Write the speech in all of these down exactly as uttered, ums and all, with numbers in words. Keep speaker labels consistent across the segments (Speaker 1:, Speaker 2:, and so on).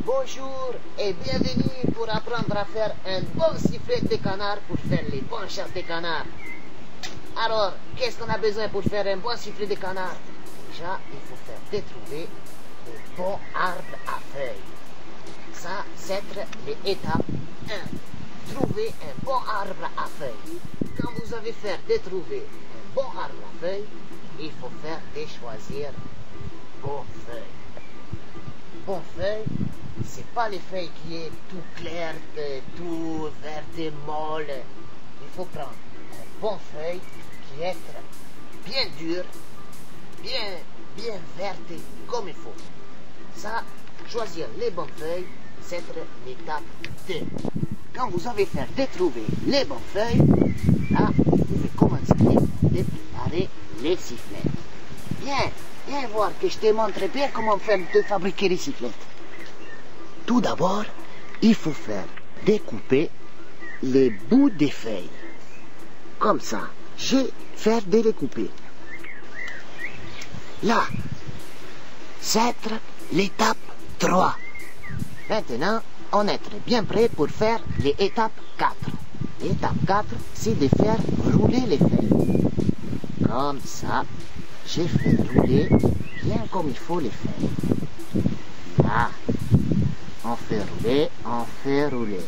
Speaker 1: Bonjour et bienvenue pour apprendre à faire un bon sifflet de canard pour faire les bonnes chasses de canard. Alors, qu'est-ce qu'on a besoin pour faire un bon sifflet de canard? Déjà, il faut faire détrouver de bons arbres à feuilles. Ça, c'est les étapes un. Trouver un bon arbre à feuilles. Quand vous avez fait détrouver un bon arbre à feuilles, il faut faire de choisir bonnes feuilles. Bonnes feuilles, c'est pas les feuilles qui est tout claires, tout verte et molle. Il faut prendre une bonne feuille qui est bien dure, bien, bien verte comme il faut. Ça, choisir les bonnes feuilles, c'est l'étape deux. Quand vous avez fait détrouver les bonnes feuilles, là, vous pouvez commencer à préparer les sifflets. Viens, viens voir que je te montre bien comment faire de fabriquer les sifflets. Tout d'abord, il faut faire découper les bouts des feuilles. Comme ça, je vais faire des découper. Là, c'est l'étape trois. Maintenant, on est bien prêt pour faire l'étape quatre. L'étape quatre, c'est de faire rouler les feuilles. Comme ça, j'ai fait rouler bien comme il faut les feuilles. Là, on fait rouler, on fait rouler.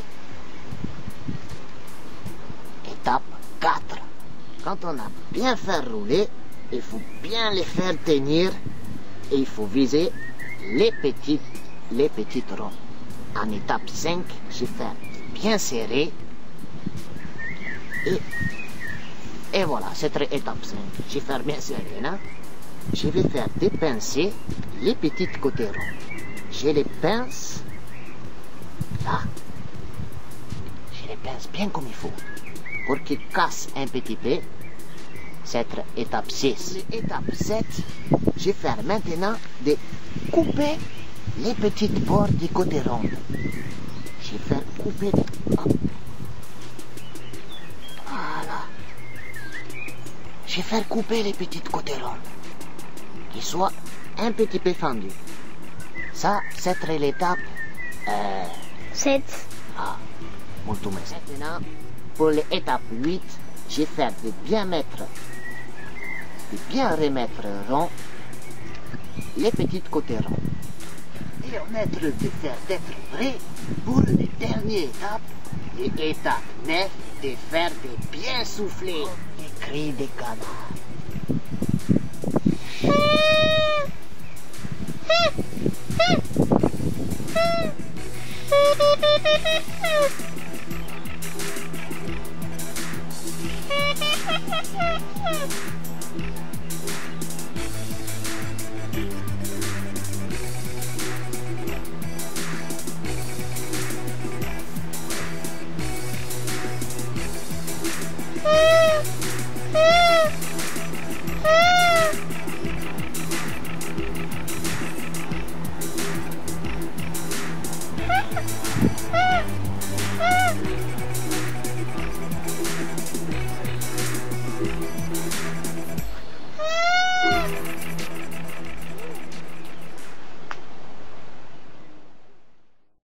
Speaker 1: Étape quatre. Quand on a bien fait rouler, il faut bien les faire tenir et il faut viser les petites, les petites ronds. En étape cinq, je fais bien serré et, et voilà, c'est étape cinq. Je vais faire bien serré là. Je vais faire dépincer les petites côtés ronds. Je les pince là. Je les pince bien comme il faut pour qu'ils cassent un petit peu. C'est étape six. L'étape sept, je vais faire maintenant de couper les petites bords du côté rond. Je vais faire couper. Hop. Voilà. Je vais faire couper les petites côtés ronds. Qu'ils soient un petit peu fendus. Ça, c'est l'étape euh,
Speaker 2: sept.
Speaker 1: Ah, molto bene. Maintenant, pour l'étape huit, je vais faire de bien mettre, de bien remettre rond les petites côtés ronds. Et on est de faire d'être prêt pour la dernière étape, l'étape neuf, de faire de bien souffler les cris des canards.